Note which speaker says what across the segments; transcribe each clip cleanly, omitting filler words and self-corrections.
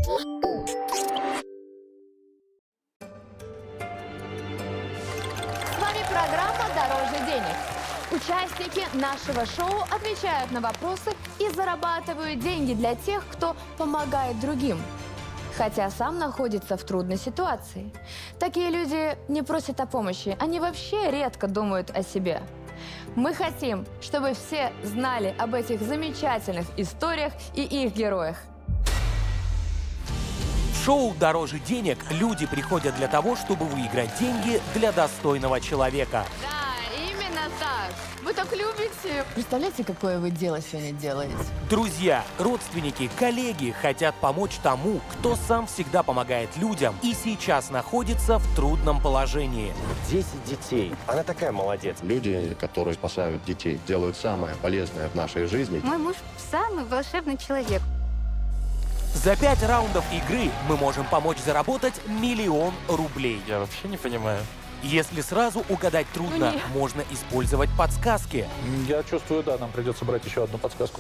Speaker 1: С вами программа «Дороже денег». Участники нашего шоу отвечают на вопросы и зарабатывают деньги для тех, кто помогает другим, хотя сам находится в трудной ситуации. Такие люди не просят о помощи, они вообще редко думают о себе. Мы хотим, чтобы все знали об этих замечательных историях и их героях.
Speaker 2: В шоу «Дороже денег» люди приходят для того, чтобы выиграть деньги для достойного человека.
Speaker 1: Да, именно так. Вы так любите. Представляете, какое вы дело сегодня делаете?
Speaker 2: Друзья, родственники, коллеги хотят помочь тому, кто сам всегда помогает людям и сейчас находится в трудном положении.
Speaker 3: 10 детей. Она такая молодец.
Speaker 4: Люди, которые спасают детей, делают самое полезное в нашей жизни.
Speaker 5: Мой муж самый волшебный человек.
Speaker 2: За 5 раундов игры мы можем помочь заработать 1 000 000 рублей.
Speaker 3: Я вообще не понимаю.
Speaker 2: Если сразу угадать трудно, можно использовать подсказки.
Speaker 6: Я чувствую, да, нам придется брать еще одну подсказку.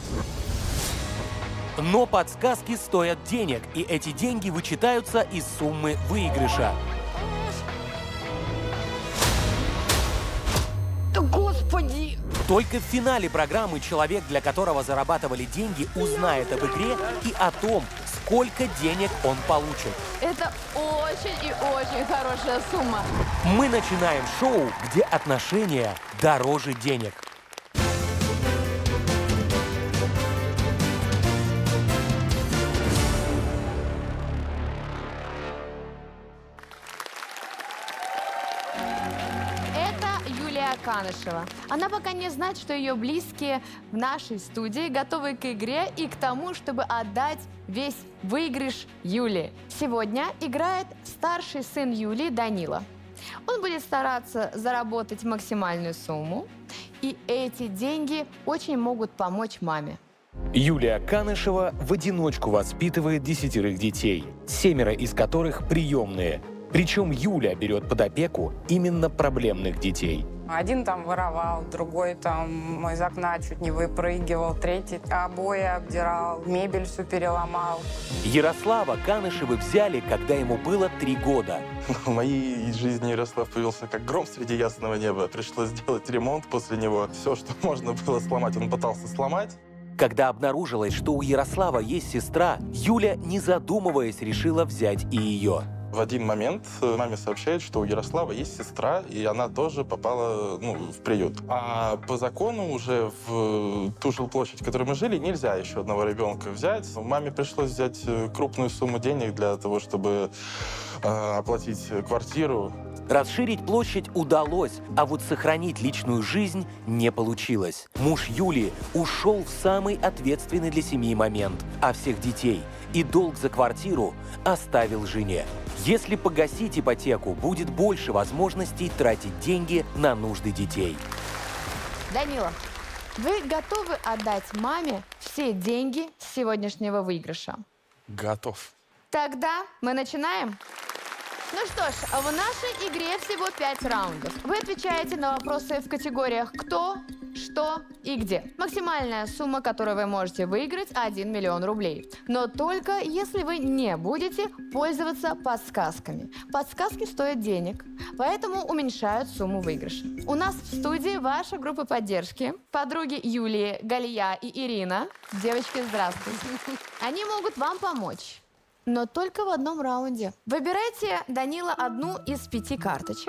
Speaker 2: Но подсказки стоят денег, и эти деньги вычитаются из суммы выигрыша.
Speaker 1: Да господи!
Speaker 2: Только в финале программы человек, для которого зарабатывали деньги, узнает об игре и о том, сколько денег он получит.
Speaker 1: Это очень и очень хорошая сумма.
Speaker 2: Мы начинаем шоу, где отношения дороже денег.
Speaker 1: Канышева. Она пока не знает, что ее близкие в нашей студии готовы к игре и к тому, чтобы отдать весь выигрыш Юле. Сегодня играет старший сын Юли Данила. Он будет стараться заработать максимальную сумму, и эти деньги очень могут помочь маме.
Speaker 7: Юлия Канышева в одиночку воспитывает 10 детей, 7 из которых приемные. Причем Юля берет под опеку именно проблемных детей.
Speaker 8: Один там воровал, другой там из окна чуть не выпрыгивал, третий обои обдирал, мебель всю переломал.
Speaker 2: Ярослава Канышевы взяли, когда ему было 3 года.
Speaker 3: В моей жизни Ярослав появился как гром среди ясного неба. Пришлось сделать ремонт после него. Все, что можно было сломать, он пытался сломать.
Speaker 2: Когда обнаружилось, что у Ярослава есть сестра, Юля, не задумываясь, решила взять и ее.
Speaker 3: В один момент маме сообщают, что у Ярослава есть сестра, и она тоже попала в приют. А по закону уже в ту жилплощадь, в которой мы жили, нельзя еще одного ребенка взять. Маме пришлось взять крупную сумму денег для того, чтобы оплатить квартиру.
Speaker 2: Расширить площадь удалось, а вот сохранить личную жизнь не получилось. Муж Юли ушел в самый ответственный для семьи момент, а всех детей и долг за квартиру оставил жене. Если погасить ипотеку, будет больше возможностей тратить деньги на нужды детей.
Speaker 1: Данила, вы готовы отдать маме все деньги с сегодняшнего выигрыша?
Speaker 3: Готов.
Speaker 1: Тогда мы начинаем. Ну что ж, в нашей игре всего 5 раундов. Вы отвечаете на вопросы в категориях «Кто?», «Что?» и «Где?». Максимальная сумма, которую вы можете выиграть, 1 000 000 рублей. Но только если вы не будете пользоваться подсказками. Подсказки стоят денег, поэтому уменьшают сумму выигрыша. У нас в студии ваша группа поддержки. Подруги Юлии, Галия и Ирина. Девочки, здравствуйте. Они могут вам помочь. Но только в одном раунде. Выбирайте, Данила, одну из 5 карточек.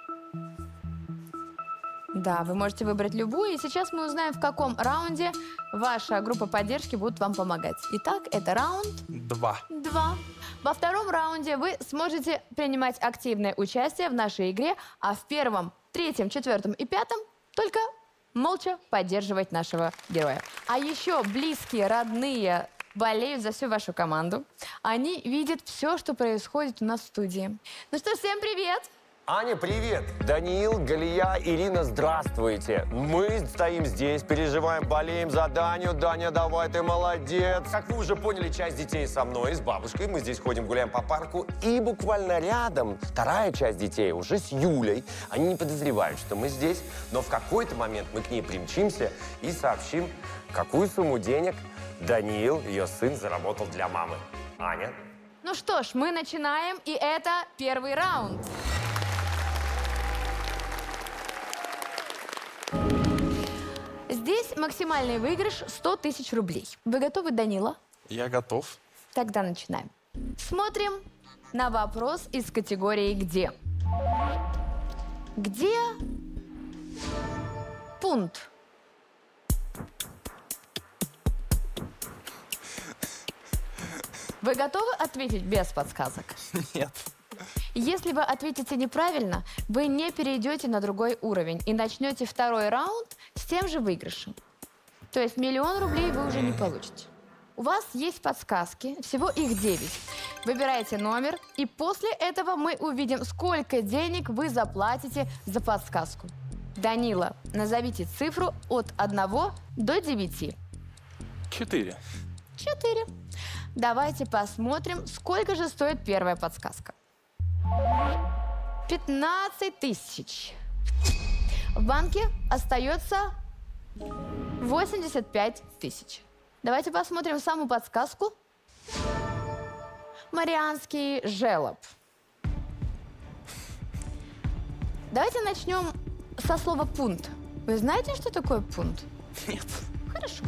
Speaker 1: Да, вы можете выбрать любую. И сейчас мы узнаем, в каком раунде ваша группа поддержки будет вам помогать. Итак, это раунд
Speaker 3: 2.
Speaker 1: Во втором раунде вы сможете принимать активное участие в нашей игре, а в первом, третьем, четвертом и пятом только молча поддерживать нашего героя. А еще близкие, родные болеют за всю вашу команду. Они видят все, что происходит у нас в студии. Ну что, всем привет!
Speaker 9: Аня, привет! Даниил, Галия, Ирина, здравствуйте! Мы стоим здесь, переживаем, болеем за Даню. Даня, давай, ты молодец! Как вы уже поняли, часть детей со мной, с бабушкой. Мы здесь ходим, гуляем по парку. И буквально рядом вторая часть детей уже с Юлей. Они не подозревают, что мы здесь, но в какой-то момент мы к ней примчимся и сообщим, какую сумму денег Даниил, ее сын, заработал для мамы. Аня,
Speaker 1: Ну что ж, мы начинаем, и это первый раунд. Здесь максимальный выигрыш 100 тысяч рублей. Вы готовы, Данила?
Speaker 3: Я готов.
Speaker 1: Тогда начинаем. Смотрим на вопрос из категории «Где?». Где пункт? Вы готовы ответить без подсказок?
Speaker 3: Нет.
Speaker 1: Если вы ответите неправильно, вы не перейдете на другой уровень и начнете второй раунд с тем же выигрышем. То есть 1 000 000 рублей вы уже не получите. У вас есть подсказки, всего их 9. Выбирайте номер, и после этого мы увидим, сколько денег вы заплатите за подсказку. Данила, назовите цифру от 1 до 9.
Speaker 3: 4.
Speaker 1: 4. Давайте посмотрим, сколько же стоит первая подсказка. 15 тысяч. В банке остается 85 тысяч. Давайте посмотрим саму подсказку. Марианский желоб. Давайте начнем со слова «пункт». Вы знаете, что такое пункт?
Speaker 3: Нет.
Speaker 1: Хорошо.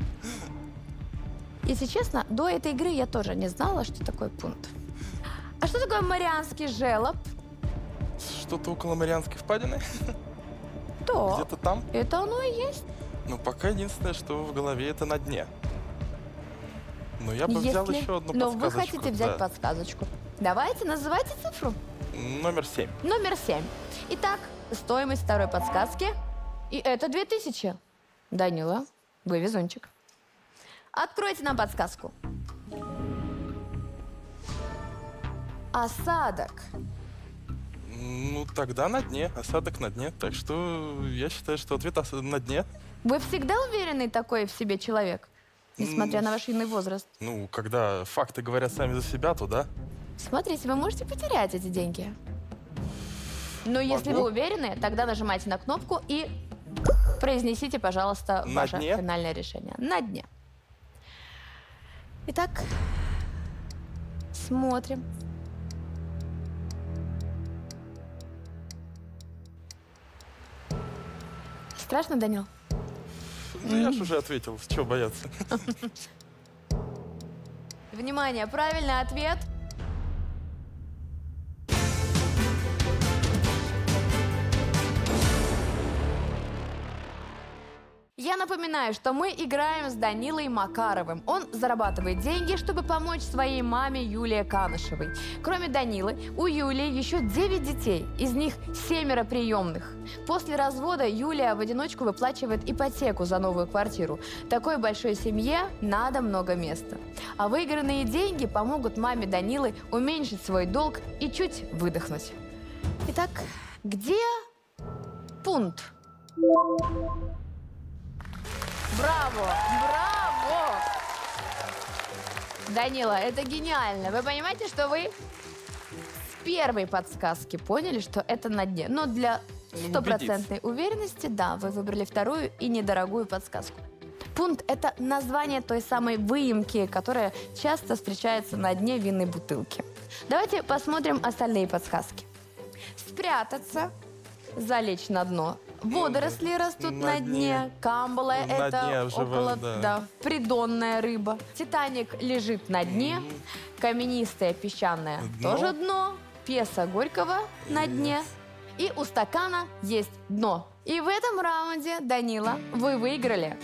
Speaker 1: Если честно, до этой игры я тоже не знала, что такое пункт. А что такое Марианский желоб?
Speaker 3: Что-то около Марианской впадины?
Speaker 1: То.
Speaker 3: Где-то там?
Speaker 1: Это оно и есть.
Speaker 3: Ну, пока единственное, что в голове, это на дне. Но я бы взял еще одну
Speaker 1: Но
Speaker 3: подсказочку.
Speaker 1: вы хотите взять
Speaker 3: да.
Speaker 1: подсказочку. Давайте, называйте цифру.
Speaker 3: Номер 7.
Speaker 1: Номер 7. Итак, стоимость второй подсказки. И это 2000. Данила, вы везунчик. Откройте нам подсказку. Осадок.
Speaker 3: Ну, тогда на дне. Осадок на дне. Так что я считаю, что ответ на дне.
Speaker 1: Вы всегда уверенный такой в себе человек? Несмотря на ваш юный возраст.
Speaker 3: Ну, когда факты говорят сами за себя, то да.
Speaker 1: Смотрите, вы можете потерять эти деньги. Но если
Speaker 3: Могу.
Speaker 1: вы уверены, тогда нажимайте на кнопку и произнесите, пожалуйста,
Speaker 3: На
Speaker 1: ваше
Speaker 3: дне?
Speaker 1: финальное решение. На дне. Итак, смотрим. Страшно, Данил?
Speaker 3: Ну, я же уже ответил. Чего бояться?
Speaker 1: Внимание, правильный ответ. Я напоминаю, что мы играем с Данилой Макаровым. Он зарабатывает деньги, чтобы помочь своей маме Юлии Канышевой. Кроме Данилы, у Юлии еще 9 детей, из них 7 приемных. После развода Юлия в одиночку выплачивает ипотеку за новую квартиру. Такой большой семье надо много места. А выигранные деньги помогут маме Данилы уменьшить свой долг и чуть выдохнуть. Итак, где пункт? Браво! Браво! Данила, это гениально. Вы понимаете, что вы с первой подсказки поняли, что это на дне. Но для стопроцентной уверенности, да, вы выбрали вторую и недорогую подсказку. Пункт – это название той самой выемки, которая часто встречается на дне винной бутылки. Давайте посмотрим остальные подсказки. Спрятаться, залечь на дно. Водоросли растут на дне. Камбала –
Speaker 3: На
Speaker 1: это
Speaker 3: дне уже,
Speaker 1: около,
Speaker 3: да.
Speaker 1: придонная рыба. Титаник лежит на дне. Каменистое песчаное
Speaker 3: Дно.
Speaker 1: тоже дно. Пьеса Горького на дне. И у стакана есть дно. И в этом раунде, Данила, вы выиграли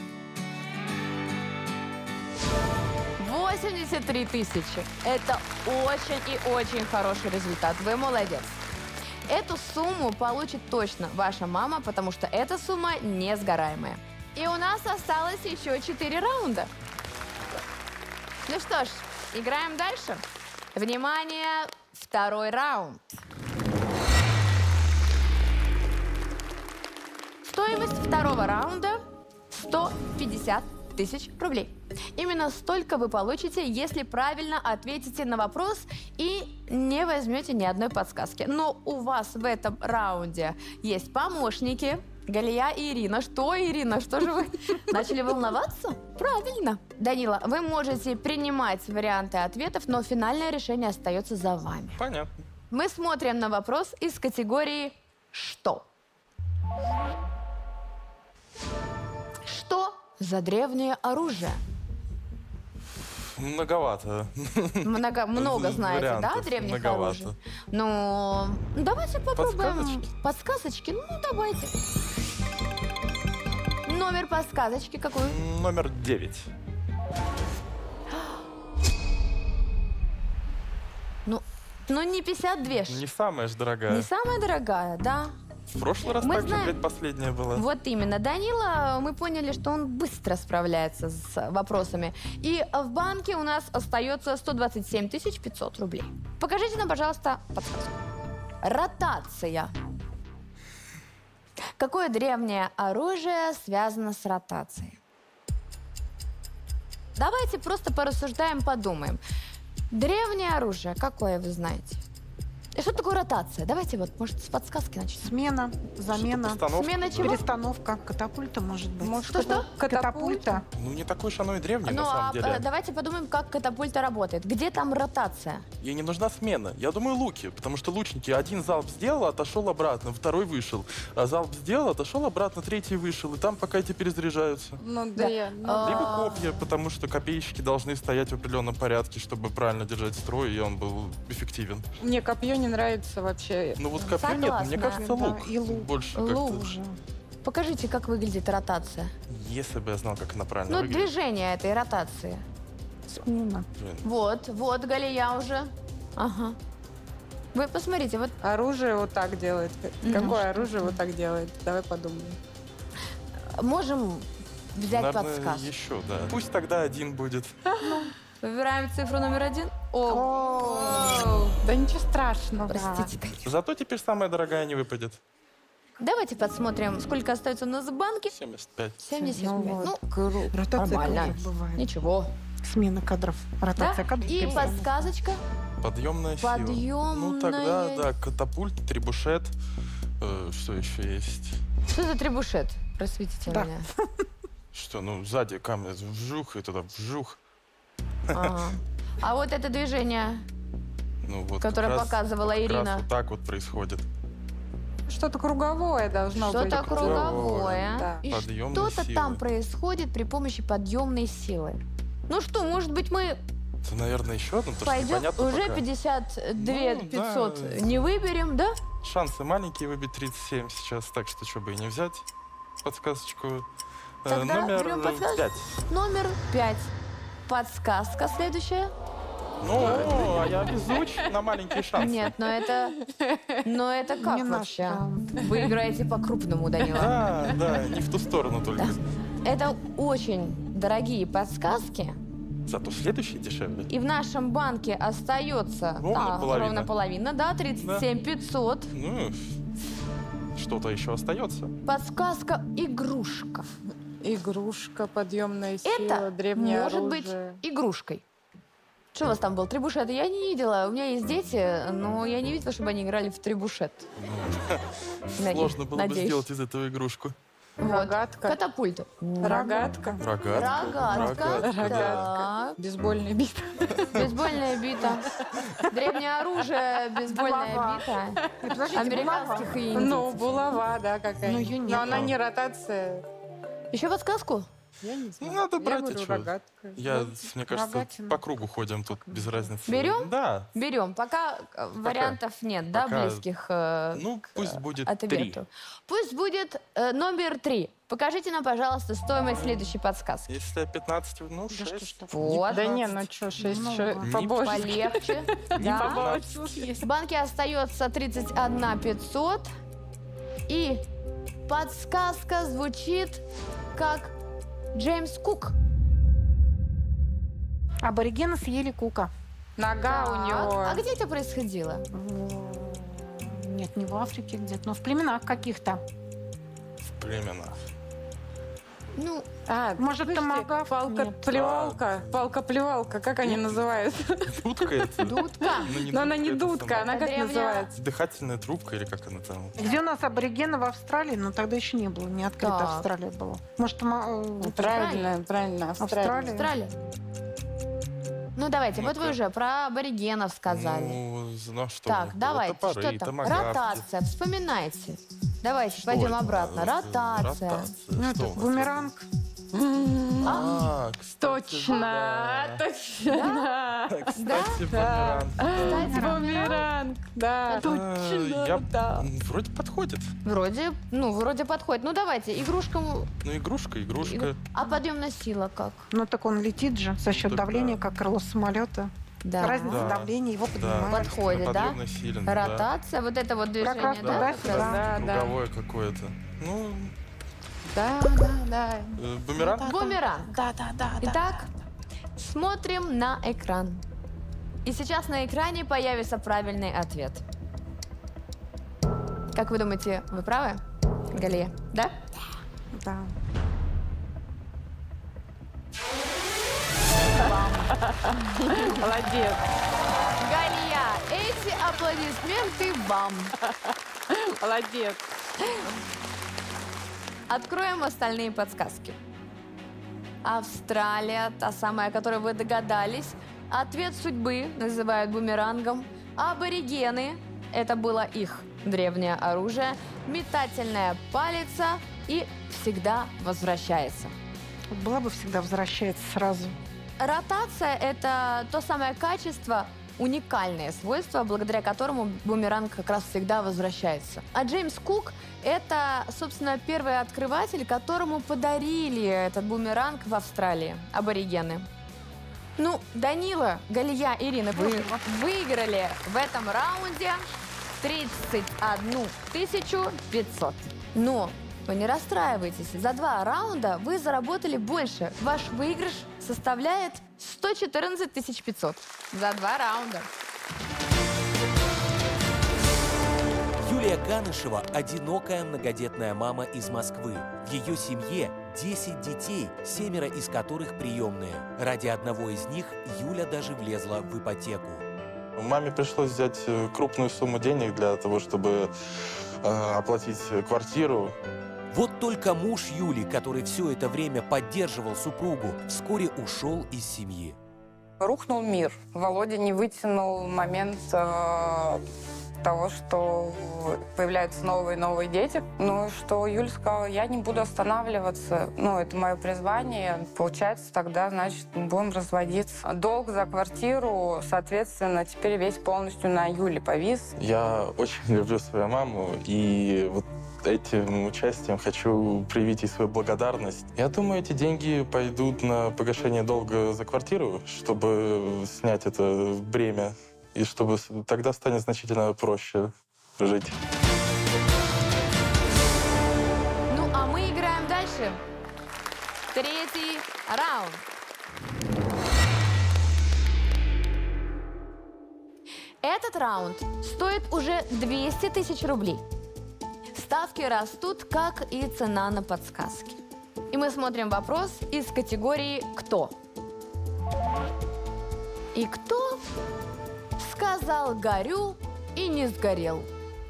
Speaker 1: 83 тысячи. Это очень и очень хороший результат. Вы молодец. Эту сумму получит точно ваша мама, потому что эта сумма несгораемая. И у нас осталось еще 4 раунда. Ну что ж, играем дальше. Внимание, второй раунд. Стоимость второго раунда 150 тысяч рублей. Именно столько вы получите, если правильно ответите на вопрос и не возьмете ни одной подсказки. Но у вас в этом раунде есть помощники. Галия и Ирина. Что, Ирина, что же вы начали волноваться? Правильно. Данила, вы можете принимать варианты ответов, но финальное решение остается за вами.
Speaker 3: Понятно.
Speaker 1: Мы смотрим на вопрос из категории «Что?». Что за древнее оружие?
Speaker 3: Многовато.
Speaker 1: Много знаете, да,
Speaker 3: Вариантов
Speaker 1: древних
Speaker 3: многовато.
Speaker 1: оружий? Ну, давайте попробуем.
Speaker 3: Подсказочки?
Speaker 1: Подсказочки? Ну, давайте. Номер подсказочки какой?
Speaker 3: Номер 9.
Speaker 1: Ну, не 52 ж.
Speaker 3: Не самая же дорогая.
Speaker 1: Не самая дорогая, да.
Speaker 3: В прошлый раз
Speaker 1: Мы
Speaker 3: также
Speaker 1: знаем.
Speaker 3: предпоследняя была.
Speaker 1: Вот именно. Данила, мы поняли, что он быстро справляется с вопросами. И в банке у нас остается 127 500 рублей. Покажите нам, пожалуйста, подсказку. Ротация. Какое древнее оружие связано с ротацией? Давайте просто порассуждаем, подумаем. Древнее оружие, какое вы знаете? И что такое ротация? Давайте вот, может, с подсказки начнем.
Speaker 10: Смена, замена,
Speaker 3: Постановка.
Speaker 1: Смена чего?
Speaker 10: перестановка, катапульта, может быть.
Speaker 1: Что-что?
Speaker 10: Катапульта.
Speaker 3: Ну, не такой уж оно и древний,
Speaker 1: Ну,
Speaker 3: на самом деле.
Speaker 1: давайте подумаем, как катапульта работает. Где там ротация?
Speaker 3: Ей не нужна смена. Я думаю, луки. Потому что лучники один залп сделал, отошел обратно, второй вышел. А залп сделал, отошел обратно, третий вышел. И там пока эти перезаряжаются.
Speaker 8: Ну да.
Speaker 3: Либо копья, потому что копейщики должны стоять в определенном порядке, чтобы правильно держать строй, и он был эффективен.
Speaker 8: Мне копье не нравится вообще.
Speaker 3: Ну вот копье нет, мне
Speaker 1: Согласна.
Speaker 3: кажется,
Speaker 10: Да,
Speaker 3: лук.
Speaker 10: и лук.
Speaker 3: Больше
Speaker 1: Лук.
Speaker 3: как-то.
Speaker 1: Покажите, как выглядит ротация.
Speaker 3: Если бы я знал, как она правильно
Speaker 1: Ну,
Speaker 3: выглядит.
Speaker 1: движение этой ротации.
Speaker 10: Смена.
Speaker 3: Блин.
Speaker 1: Вот, Галия уже. Ага. Вы посмотрите, вот
Speaker 8: Оружие вот так делает.
Speaker 1: Ну,
Speaker 8: Какое оружие вот так делает? Давай подумаем.
Speaker 1: можем взять
Speaker 3: Наверное,
Speaker 1: подсказку.
Speaker 3: еще, да. Пусть тогда один будет.
Speaker 1: Выбираем цифру номер 1. О,
Speaker 8: Да ничего страшного.
Speaker 1: простите, Дарья.
Speaker 3: Зато теперь самая дорогая не выпадет.
Speaker 1: Давайте посмотрим, сколько остается у нас в банке.
Speaker 3: 75.
Speaker 1: 75. Ну,
Speaker 10: Ротация
Speaker 1: нормально.
Speaker 10: кадров бывает.
Speaker 1: Ничего.
Speaker 10: Смена кадров.
Speaker 1: Да?
Speaker 10: Ротация кадров.
Speaker 1: И
Speaker 10: пересадка.
Speaker 1: подсказочка.
Speaker 3: Подъемная сила.
Speaker 1: Подъемная.
Speaker 3: Ну тогда, да, катапульт, трибушет. Что еще есть?
Speaker 1: Что за требушет? Просветите
Speaker 10: Да.
Speaker 1: меня.
Speaker 3: Что, ну, сзади камень вжух, и туда вжух.
Speaker 1: Ага. А вот это движение,
Speaker 3: Ну, вот
Speaker 1: которое
Speaker 3: как раз-
Speaker 1: показывала
Speaker 3: как
Speaker 1: Ирина.
Speaker 3: раз вот так вот происходит.
Speaker 8: Что-то круговое должно быть.
Speaker 1: Что-то круговое.
Speaker 8: Да.
Speaker 1: И
Speaker 3: Подъемной
Speaker 1: что-то
Speaker 3: силы.
Speaker 1: там происходит при помощи подъемной силы. Ну что, может быть, мы
Speaker 3: Это, наверное, еще одно, потому что
Speaker 1: пойдем
Speaker 3: непонятно
Speaker 1: уже
Speaker 3: пока.
Speaker 1: 52
Speaker 3: Ну,
Speaker 1: 500
Speaker 3: да.
Speaker 1: не выберем, да?
Speaker 3: Шансы маленькие выбить 37 сейчас, так что что бы и не взять подсказочку.
Speaker 1: Тогда
Speaker 3: Номер
Speaker 1: берем подсказку.
Speaker 3: 5.
Speaker 1: Номер 5. Подсказка следующая.
Speaker 3: Ну, а я везуч на маленькие шансы.
Speaker 1: Нет, но это как
Speaker 10: Не наш
Speaker 1: вообще?
Speaker 10: раунд.
Speaker 1: Вы играете по-крупному, Данила.
Speaker 3: Да, не в ту сторону только.
Speaker 1: Это очень дорогие подсказки.
Speaker 3: Зато следующий дешевле.
Speaker 1: И в нашем банке остается
Speaker 3: Ровно половина.
Speaker 1: ровно половина, да, 37 500.
Speaker 3: Ну, что-то еще остается.
Speaker 1: Подсказка игрушка.
Speaker 8: Игрушка, подъемная сила,
Speaker 1: Это
Speaker 8: древнее
Speaker 1: может
Speaker 8: оружие.
Speaker 1: быть игрушкой. Что у вас там был? Трибушет? Я не видела. У меня есть дети, но я не видела, чтобы они играли в трибушет.
Speaker 3: Сложно было бы
Speaker 1: Надеюсь.
Speaker 3: сделать из этого игрушку.
Speaker 1: Вот.
Speaker 8: Рогатка.
Speaker 1: Катапульт.
Speaker 8: Рогатка.
Speaker 3: Рогатка.
Speaker 1: Рогатка.
Speaker 3: да.
Speaker 1: Так.
Speaker 8: Бейсбольная бита.
Speaker 1: Бейсбольная бита. Древнее оружие, бейсбольная
Speaker 10: Булава.
Speaker 1: бита.
Speaker 10: Подождите,
Speaker 1: Американских и
Speaker 8: Ну,
Speaker 1: индийцев.
Speaker 8: булава, да, какая.
Speaker 10: Ну, её нет.
Speaker 8: Но она не ротация.
Speaker 1: Еще подсказку?
Speaker 8: Я не знаю.
Speaker 3: Надо
Speaker 8: Я
Speaker 3: брать,
Speaker 8: говорю,
Speaker 3: и чё?
Speaker 8: рогатка.
Speaker 3: Мне кажется,
Speaker 10: Рогатина.
Speaker 3: по кругу ходим тут, без разницы.
Speaker 1: Берем?
Speaker 3: Да.
Speaker 1: Берем. Пока вариантов нет, да,
Speaker 3: Пока.
Speaker 1: близких
Speaker 3: Ну, пусть будет 3.
Speaker 1: ответу. Пусть будет номер 3. Покажите нам, пожалуйста, стоимость следующей подсказки.
Speaker 3: Если 15, ну, 6.
Speaker 1: Вот.
Speaker 8: Да не, ну что, 6, побольше.
Speaker 1: Полегче. Да. В банке остается 31 500. И подсказка звучит как Джеймс Кук.
Speaker 10: Аборигены съели кука.
Speaker 8: Нога у
Speaker 1: Так.
Speaker 8: него.
Speaker 1: А где это происходило?
Speaker 10: Нет, не в Африке где-то, но в племенах каких-то.
Speaker 3: В племенах.
Speaker 1: Ну,
Speaker 10: Может,
Speaker 8: слушайте,
Speaker 10: томагавк?
Speaker 8: палка-плевалка. Палка-плевалка, как они называются?
Speaker 3: Дудка это?
Speaker 1: дудка.
Speaker 8: Но она не
Speaker 3: это
Speaker 8: дудка,
Speaker 3: самое.
Speaker 8: она как
Speaker 1: Древняя.
Speaker 8: называется?
Speaker 3: Дыхательная трубка или как она там?
Speaker 10: Где у нас аборигены в Австралии, но тогда еще не было, не открыта
Speaker 1: Так.
Speaker 10: Австралия была. Может,
Speaker 8: Правильно,
Speaker 10: Австралия.
Speaker 1: Австралия. Ну, давайте, вот вы уже про аборигенов сказали.
Speaker 3: Ну что?
Speaker 1: Так,
Speaker 3: вы,
Speaker 1: давайте,
Speaker 3: топоры,
Speaker 1: что там?
Speaker 3: томагавки.
Speaker 1: Ротация, вспоминайте. Давайте,
Speaker 3: Что
Speaker 1: пойдем
Speaker 3: это?
Speaker 1: обратно. Ротация.
Speaker 10: Ну,
Speaker 3: Что
Speaker 10: это
Speaker 3: у нас?
Speaker 10: бумеранг.
Speaker 3: Кстати,
Speaker 8: Точно,
Speaker 3: да.
Speaker 8: точно.
Speaker 3: Кстати,
Speaker 8: Да.
Speaker 3: бумеранг.
Speaker 8: Бумеранг, да,
Speaker 3: Я вроде подходит.
Speaker 1: Вроде подходит. Ну, давайте, игрушкам...
Speaker 3: Ну, игрушка.
Speaker 1: А подъемная сила как?
Speaker 10: Ну, так он летит же за счет
Speaker 3: Так,
Speaker 10: давления,
Speaker 3: да.
Speaker 10: как крыло самолета.
Speaker 1: Да.
Speaker 10: Разница
Speaker 3: Да.
Speaker 10: давления, его
Speaker 3: Да.
Speaker 10: поднимает.
Speaker 1: Подходит,
Speaker 3: На
Speaker 1: да?
Speaker 3: подъемной силе, да.
Speaker 1: Ротация, вот это вот движение,
Speaker 10: раз
Speaker 1: да?
Speaker 10: туда,
Speaker 1: как
Speaker 10: сюда.
Speaker 1: раз?
Speaker 8: Да, да.
Speaker 3: Круговое какое-то. Ну,
Speaker 8: Да.
Speaker 3: бумеранг.
Speaker 1: Бумеранг.
Speaker 10: Да.
Speaker 1: Итак, смотрим на экран. И сейчас на экране появится правильный ответ. Как вы думаете, вы правы, Галия? Да?
Speaker 10: Да.
Speaker 8: Молодец.
Speaker 1: Галия, эти аплодисменты вам.
Speaker 8: Молодец.
Speaker 1: Откроем остальные подсказки. Австралия, та самая, о которой вы догадались. Ответ судьбы называют бумерангом. Аборигены – это было их древнее оружие. Метательная палица и всегда возвращается.
Speaker 10: Вот была бы всегда возвращается сразу.
Speaker 1: Ротация – это то самое качество, уникальное свойство, благодаря которому бумеранг как раз всегда возвращается. А Джеймс Кук – это, собственно, первый открыватель, которому подарили этот бумеранг в Австралии, аборигены. Ну, Данила, Галия, Ирина, вы выиграли в этом раунде 31 500. Но вы не расстраивайтесь, за 2 раунда вы заработали больше. Ваш выигрыш составляет 114 500 за 2 раунда.
Speaker 2: Юлия Канышева – одинокая многодетная мама из Москвы. В ее семье 10 детей, 7 из которых приемные. Ради одного из них Юля даже влезла в ипотеку.
Speaker 3: Маме пришлось взять крупную сумму денег для того, чтобы оплатить квартиру.
Speaker 2: Вот только муж Юли, который все это время поддерживал супругу, вскоре ушел из семьи.
Speaker 8: Рухнул мир. Володя не вытянул момент того, что появляются новые и новые дети. Ну, и что Юля сказала, я не буду останавливаться. Ну, это мое призвание. Получается, тогда, значит, будем разводиться. Долг за квартиру, соответственно, теперь весь полностью на Юле повис.
Speaker 3: Я очень люблю свою маму, и вот этим участием хочу проявить ей свою благодарность. Я думаю, эти деньги пойдут на погашение долга за квартиру, чтобы снять это бремя, и чтобы тогда станет значительно проще жить.
Speaker 1: Ну, а мы играем дальше. 3-й раунд. Этот раунд стоит уже 200 000 рублей. Ставки растут, как и цена на подсказки. И мы смотрим вопрос из категории «Кто?». И кто сказал «горю» и не сгорел?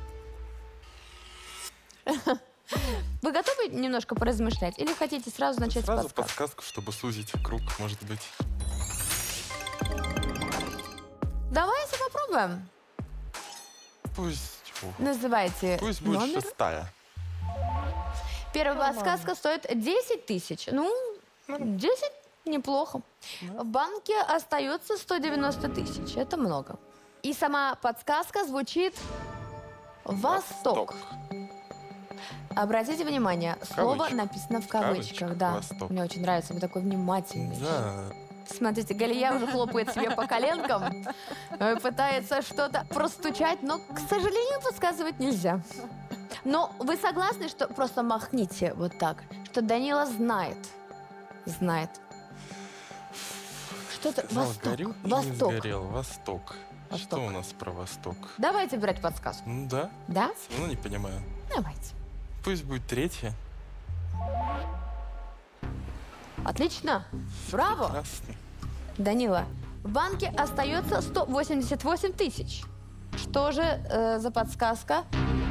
Speaker 1: Вы готовы немножко поразмышлять? Или хотите сразу начать с
Speaker 3: Сразу
Speaker 1: подсказки?
Speaker 3: подсказку, чтобы сузить круг, может быть.
Speaker 1: Давайте попробуем.
Speaker 3: Пусть
Speaker 1: Называйте
Speaker 3: будет
Speaker 1: номер.
Speaker 3: 6-я.
Speaker 1: Первая подсказка стоит 10 000. Ну, 10 неплохо. В банке остается 190 000. Это много. И сама подсказка звучит «Восток». Обратите внимание, слово
Speaker 3: кавычках.
Speaker 1: написано в кавычках.
Speaker 3: Кавычках,
Speaker 1: Да.
Speaker 3: «Восток».
Speaker 1: Мне очень нравится, вы такой внимательный.
Speaker 3: Да.
Speaker 1: Смотрите, Галия уже хлопает себе по коленкам, пытается что-то простучать, но, к сожалению, подсказывать нельзя. Но вы согласны, что просто махните вот так, что Данила знает? Знает. Что-то
Speaker 3: Сказал,
Speaker 1: Восток.
Speaker 3: горю и не
Speaker 1: Восток.
Speaker 3: сгорел. Восток.
Speaker 1: Восток.
Speaker 3: Что у нас про Восток?
Speaker 1: Давайте брать подсказку.
Speaker 3: Ну да,
Speaker 1: Да?
Speaker 3: ну не понимаю.
Speaker 1: Давайте.
Speaker 3: Пусть будет 3-я.
Speaker 1: Отлично. Браво.
Speaker 3: Прекрасно.
Speaker 1: Данила, в банке остается 188 тысяч. Что же за подсказка?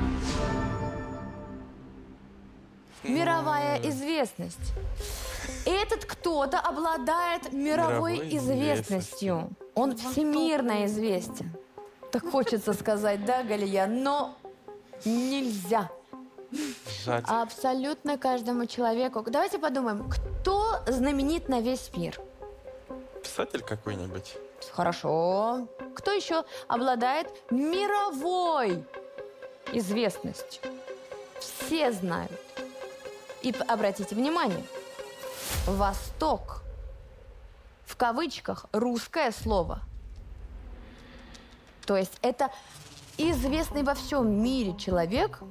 Speaker 1: Мировая известность. Этот кто-то обладает мировой
Speaker 3: Мировой
Speaker 1: известностью. Он всемирно известен. Так хочется сказать, да, Галия, но нельзя.
Speaker 3: Жаль.
Speaker 1: Абсолютно каждому человеку. Давайте подумаем, кто знаменит на весь мир?
Speaker 3: Писатель какой-нибудь?
Speaker 1: Хорошо. Кто еще обладает мировой известностью? Все знают. И обратите внимание, Восток, в кавычках, русское слово. То есть это известный во всем мире человек.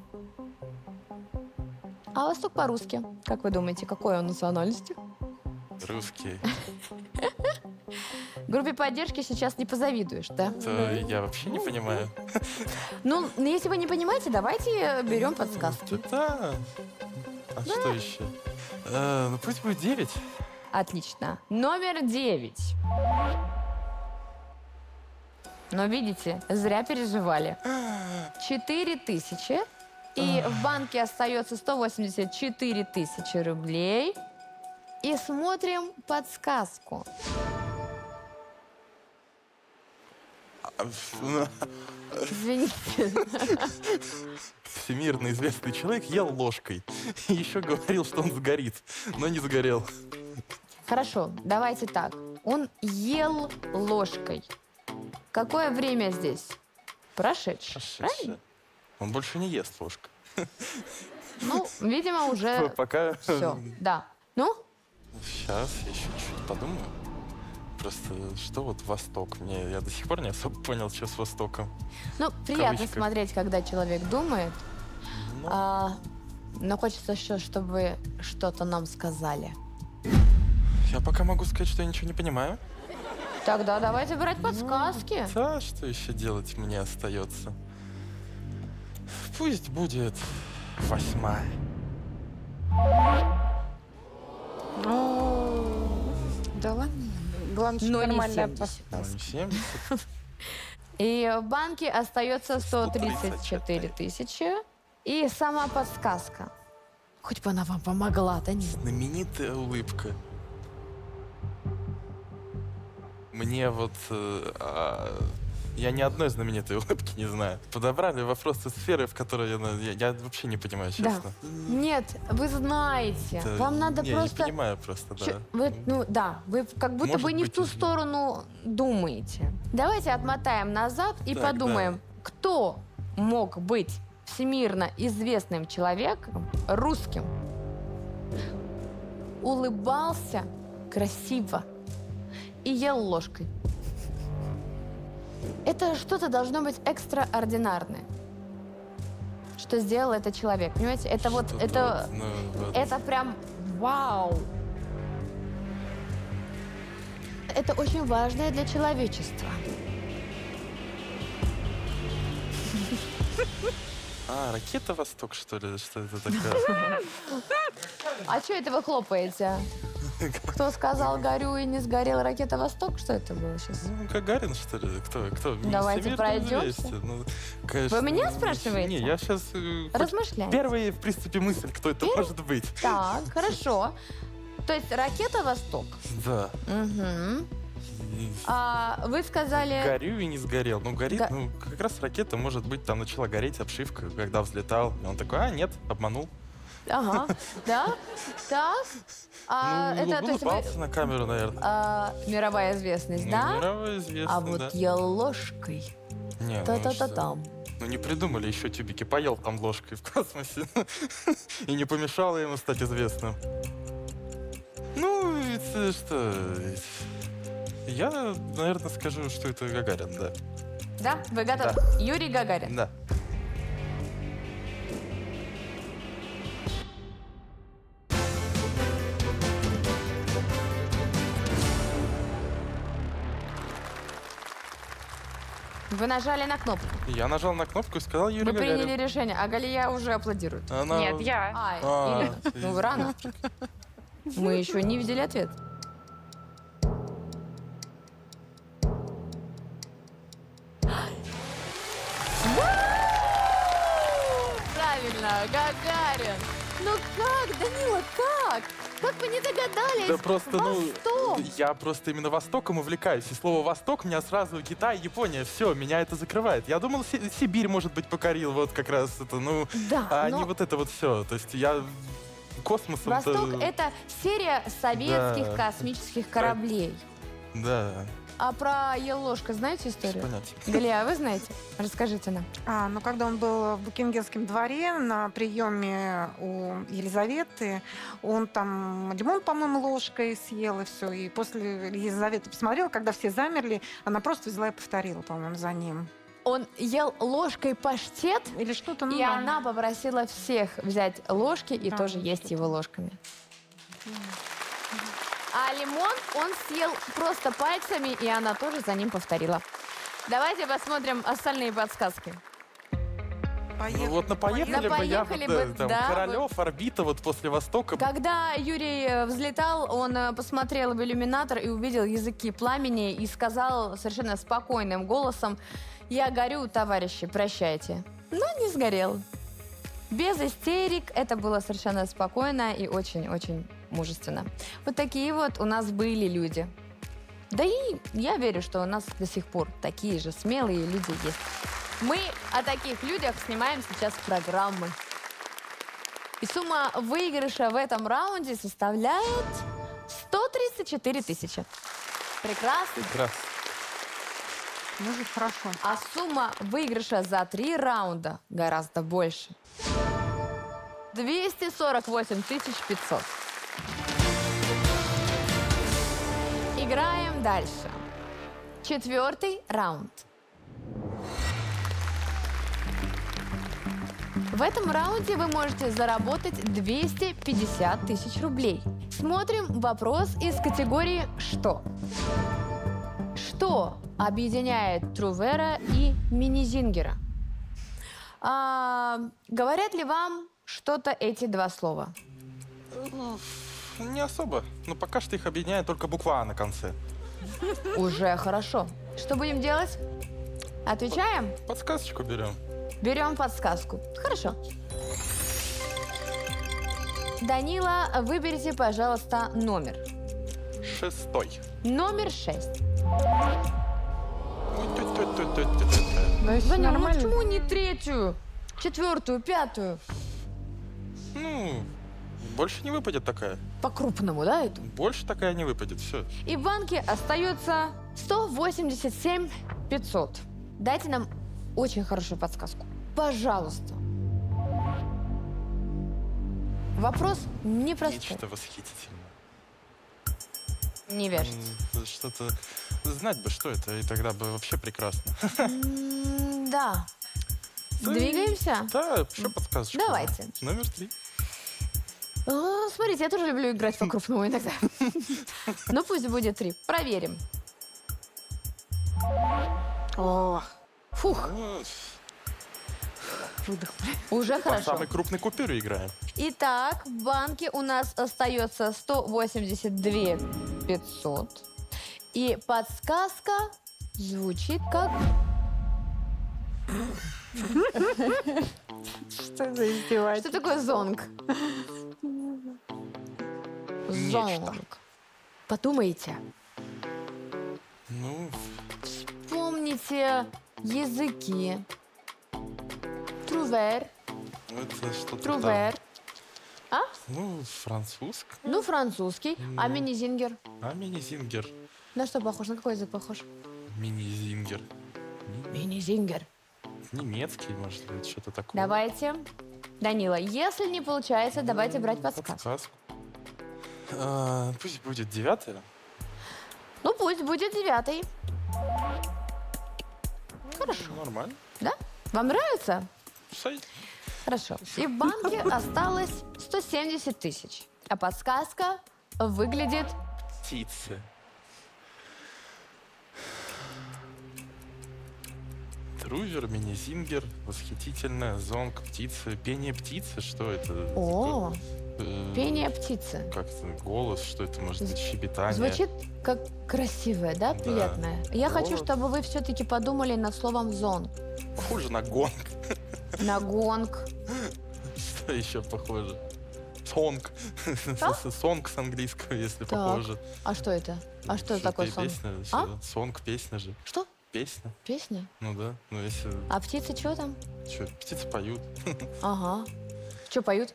Speaker 1: А Восток по-русски. Как вы думаете, какой он национальности?
Speaker 3: Русский.
Speaker 1: Группе поддержки сейчас не позавидуешь, да?
Speaker 3: Это я вообще не понимаю.
Speaker 1: Ну, если вы не понимаете, давайте берем подсказки.
Speaker 3: Да. А что еще? Ну пусть будет 9.
Speaker 1: Отлично. Номер 9. Но видите, зря переживали. 4000. И в банке остается 184 тысячи рублей. И смотрим подсказку. Извините.
Speaker 3: Всемирно известный человек ел ложкой. И еще говорил, что он сгорит, но не сгорел.
Speaker 1: Хорошо, давайте так. Он ел ложкой. Какое время здесь? Прошедшее. Правильно?
Speaker 3: Он больше не ест ложкой.
Speaker 1: Ну, видимо, уже
Speaker 3: Пока...
Speaker 1: все. Да. Ну?
Speaker 3: Сейчас я еще чуть подумаю. Просто что вот Восток? Я до сих пор не особо понял, что с Востоком.
Speaker 1: Ну, приятно
Speaker 3: кавычках.
Speaker 1: смотреть, когда человек думает.
Speaker 3: Ну.
Speaker 1: Но хочется еще, чтобы вы что-то нам сказали.
Speaker 3: Я пока могу сказать, что я ничего не понимаю.
Speaker 1: Тогда давайте брать подсказки.
Speaker 3: Да, что еще делать мне остается? Пусть будет 8.
Speaker 10: Да ладно. Главное, что
Speaker 1: Но не
Speaker 10: нормальная
Speaker 1: 70.
Speaker 10: подсказка.
Speaker 3: 70.
Speaker 1: И в банке остается 134 тысячи. И сама подсказка. Хоть бы она вам помогла, да нет?
Speaker 3: Знаменитая улыбка. Мне вот... я ни одной знаменитой улыбки не знаю. Подобрали вопросы сферы, в которой я вообще не понимаю, честно.
Speaker 1: Нет, вы знаете.
Speaker 3: Это-
Speaker 1: Вам надо
Speaker 3: не,
Speaker 1: просто...
Speaker 3: не понимаю просто, да.
Speaker 1: Вы как будто
Speaker 3: Может
Speaker 1: бы не в
Speaker 3: быть,
Speaker 1: ту
Speaker 3: и-
Speaker 1: сторону думаете. Давайте отмотаем назад и
Speaker 3: Так,
Speaker 1: подумаем, кто мог быть всемирно известным человеком, русским, улыбался красиво и ел ложкой. Это что-то должно быть экстраординарное, что сделал этот человек. Понимаете, это вот,
Speaker 3: Что-то
Speaker 1: это,
Speaker 3: вот, ну, вот.
Speaker 1: это прям вау. Это очень важное для человечества.
Speaker 3: Ракета «Восток», что ли? Что это такое?
Speaker 1: А что это вы хлопаете? Кто сказал «горю» и не сгорел ракета «Восток»? Что это было сейчас?
Speaker 3: Ну, Гагарин, что ли? Кто?
Speaker 1: Давайте
Speaker 3: Всемирно
Speaker 1: пройдемся.
Speaker 3: известен. Ну, конечно,
Speaker 1: Вы меня спрашиваете?
Speaker 3: Не, я сейчас...
Speaker 1: Размышляйте.
Speaker 3: Первая, в принципе, мысль, кто это может быть.
Speaker 1: Так, хорошо. То есть ракета «Восток».
Speaker 3: Да.
Speaker 1: Угу. А вы сказали...
Speaker 3: Горю и не сгорел. Ну, горит,
Speaker 1: Га-
Speaker 3: ну, как раз ракета, может быть, там начала гореть обшивка, когда взлетал. И он такой, нет, обманул.
Speaker 1: Ага, да? Так?
Speaker 3: Ну,
Speaker 1: Это, то есть вы-
Speaker 3: улыбался на камеру, наверное.
Speaker 1: мировая известность,
Speaker 3: Ну,
Speaker 1: да?
Speaker 3: мировая известность,
Speaker 1: А вот
Speaker 3: да.
Speaker 1: ел ложкой.
Speaker 3: Не, ну,
Speaker 1: Та-та-та-там.
Speaker 3: Ну, не придумали еще тюбики. Поел там ложкой в космосе. И не помешало ему стать известным. Ну, ведь что... Я, наверное, скажу, что это Гагарин, да.
Speaker 1: Да? Вы готовы? Юрий Гагарин.
Speaker 3: Да.
Speaker 1: Вы нажали на кнопку.
Speaker 3: Я нажал на кнопку и сказал Юрий
Speaker 1: Вы
Speaker 3: Гагарин.
Speaker 1: приняли решение, а Галия уже аплодирует.
Speaker 3: Она...
Speaker 8: Нет, я.
Speaker 1: Ирина, ну вы рано. Мы еще не видели ответ. Правильно, Гагарин. Ну как, Данила, как? Как вы не догадались?
Speaker 3: Да просто,
Speaker 1: Восток.
Speaker 3: я просто именно Востоком увлекаюсь. И слово «Восток» меня сразу Китай, Япония, все, меня это закрывает. Я думал, Сибирь, может быть, покорил, вот как раз это,
Speaker 1: Да,
Speaker 3: а
Speaker 1: но-
Speaker 3: не вот это вот все. То есть я космосом...
Speaker 1: Восток — это серия советских
Speaker 3: Да.
Speaker 1: космических кораблей.
Speaker 3: Да,
Speaker 1: А про Елошка знаете историю?
Speaker 3: понятно.
Speaker 1: Галия, а вы знаете? Расскажите нам.
Speaker 10: Ну, когда он был в Букингемском дворе на приеме у Елизаветы, он там лимон, по-моему, ложкой съел и все. И после Елизавета посмотрела, когда все замерли, она просто взяла и повторила, по-моему, за ним.
Speaker 1: Он ел ложкой паштет,
Speaker 10: Или что-то,
Speaker 1: и она попросила всех взять ложки и
Speaker 10: Да,
Speaker 1: тоже есть его ложками. А лимон он съел просто пальцами, и она тоже за ним повторила. Давайте посмотрим остальные подсказки.
Speaker 10: Поехали.
Speaker 3: Ну вот на «Поехали»
Speaker 1: На
Speaker 3: бы я
Speaker 1: «Поехали»
Speaker 3: вот,
Speaker 1: бы,
Speaker 3: там,
Speaker 1: да,
Speaker 3: Королев, орбита вот после Востока.
Speaker 1: Когда Юрий взлетал, он посмотрел в иллюминатор и увидел языки пламени и сказал совершенно спокойным голосом: «Я горю, товарищи, прощайте». Но не сгорел. Без истерик, это было совершенно спокойно и очень-очень мужественно. Вот такие вот у нас были люди. Да и я верю, что у нас до сих пор такие же смелые люди есть. Мы о таких людях снимаем сейчас программы. И сумма выигрыша в этом раунде составляет 134 тысячи. Прекрасно.
Speaker 3: Раз.
Speaker 10: Может, хорошо.
Speaker 1: А сумма выигрыша за 3 раунда гораздо больше. 248 500. Играем дальше. 4-й раунд. В этом раунде вы можете заработать 250 тысяч рублей. Смотрим вопрос из категории «Что?». Что объединяет Трувера и Минизингера? Говорят ли вам что-то эти два слова?
Speaker 3: Не особо. Но пока что их объединяет только буква «А» на конце.
Speaker 1: Уже хорошо. Что будем делать? Отвечаем?
Speaker 3: Подсказочку берем.
Speaker 1: Берем подсказку. Хорошо. Данила, выберите, пожалуйста, номер.
Speaker 3: 6.
Speaker 1: Номер 6.
Speaker 3: Ой, тю-тю-тю-тю-тю-тю.
Speaker 1: Данила, ну почему не 3-ю? 4-ю, 5-ю?
Speaker 3: Ну, больше не выпадет такая.
Speaker 1: По-крупному, да, это?
Speaker 3: Больше такая не выпадет, все.
Speaker 1: И в банке остается 187 500. Дайте нам очень хорошую подсказку. Пожалуйста. Вопрос непростой.
Speaker 3: Нечто восхитительное.
Speaker 1: Не верьте.
Speaker 3: Что-то... Знать бы, что это, и тогда бы вообще прекрасно.
Speaker 1: Да. Двигаемся?
Speaker 3: Да, еще подсказочку.
Speaker 1: Давайте.
Speaker 3: Номер 3.
Speaker 1: Смотрите, я тоже люблю играть по-крупному иногда. Ну, пусть будет 3. Проверим.
Speaker 10: О,
Speaker 1: Фух, уже
Speaker 3: По
Speaker 1: хорошо.
Speaker 3: самой крупной купюре играем.
Speaker 1: Итак, в банке у нас остается 182 500. И подсказка звучит как...
Speaker 10: что за издевательство?
Speaker 1: Что такое зонг?
Speaker 3: Нечто.
Speaker 1: Зонг. Подумайте.
Speaker 3: Ну,
Speaker 1: Помните языки. Трувер,
Speaker 3: это что-то
Speaker 1: трувер. А?
Speaker 3: там. Ну, французский.
Speaker 1: Ну, французский. А минизингер?
Speaker 3: А мини-зингер.
Speaker 1: На что похож? На какой язык похож?
Speaker 3: Мини-зингер.
Speaker 1: Минизингер.
Speaker 3: Немецкий, может быть, что-то такое.
Speaker 1: Давайте. Данила, если не получается, давайте брать подсказку.
Speaker 3: Подсказку. Пусть будет 9.
Speaker 1: Ну, пусть будет 9. Хорошо.
Speaker 3: Нормально.
Speaker 1: Да? Вам нравится?
Speaker 3: Сойдет.
Speaker 1: Хорошо. И в банке осталось 170 тысяч. А подсказка выглядит...
Speaker 3: Птицы. Трувер, мини-зингер, восхитительная, зонг, птицы. Пение птицы, что это?
Speaker 1: О, пение птицы.
Speaker 3: Как-то голос, что это может быть, щебетание.
Speaker 1: Звучит как красивое, да, приятное? Я хочу, чтобы вы все-таки подумали над словом «зонг».
Speaker 3: Похоже на гонг.
Speaker 1: На гонг.
Speaker 3: Что еще похоже? Сонг. Сонг с английского, если
Speaker 1: Так.
Speaker 3: похоже.
Speaker 1: А что это? А что такое сонг?
Speaker 3: Песня,
Speaker 1: А?
Speaker 3: Сонг, песня же.
Speaker 1: Что?
Speaker 3: Песня.
Speaker 1: Песня?
Speaker 3: Ну да. Ну если...
Speaker 1: А птицы что там?
Speaker 3: Что, птицы поют.
Speaker 1: Ага. Что поют?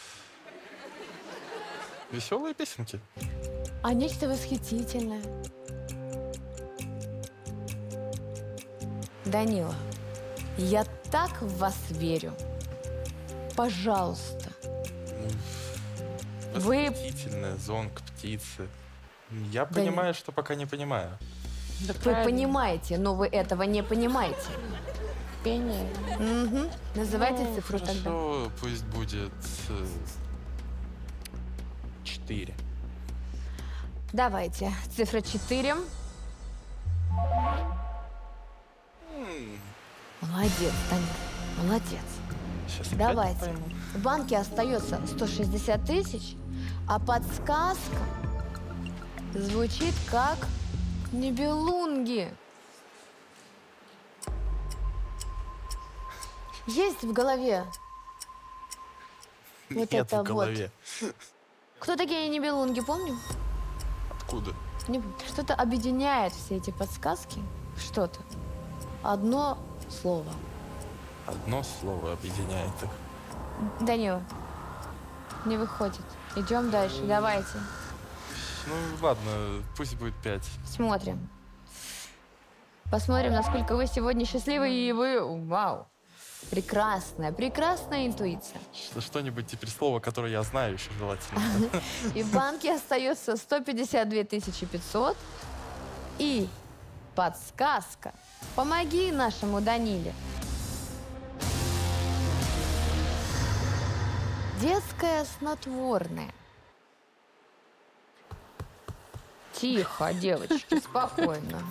Speaker 3: Веселые песенки.
Speaker 1: А нечто восхитительное. Данила, я так в вас верю. Пожалуйста. Вы-
Speaker 3: Восхитительная, зонг, птицы. Я понимаю, что пока не понимаю.
Speaker 1: Вы понимаете, но вы этого не понимаете.
Speaker 8: Пение.
Speaker 1: Угу. Называйте
Speaker 3: Ну,
Speaker 1: цифру тогда.
Speaker 3: хорошо, пусть будет
Speaker 7: 4.
Speaker 1: Давайте. Цифра 4. Молодец, Таня. Молодец.
Speaker 3: Сейчас опять
Speaker 1: Давайте.
Speaker 3: не пойму.
Speaker 1: В банке остается 160 тысяч, а подсказка звучит как «Нибелунги». Есть в голове вот
Speaker 3: Нет
Speaker 1: это
Speaker 3: в голове.
Speaker 1: вот. Кто такие Нибелунги, помним?
Speaker 3: Откуда?
Speaker 1: Что-то объединяет все эти подсказки. Что-то. Одно слово.
Speaker 3: Одно слово объединяет их.
Speaker 1: Данила, не выходит. Идем дальше. Давайте.
Speaker 3: Ну ладно, пусть будет 5.
Speaker 1: Смотрим. Посмотрим, насколько вы сегодня счастливы, и вы... Вау! Прекрасная, прекрасная интуиция.
Speaker 3: Что-нибудь теперь слово, которое я знаю, еще желательно.
Speaker 1: И в банке остается 152 500. И подсказка. Помоги нашему Даниле. Детское снотворное. Тихо, девочки, спокойно.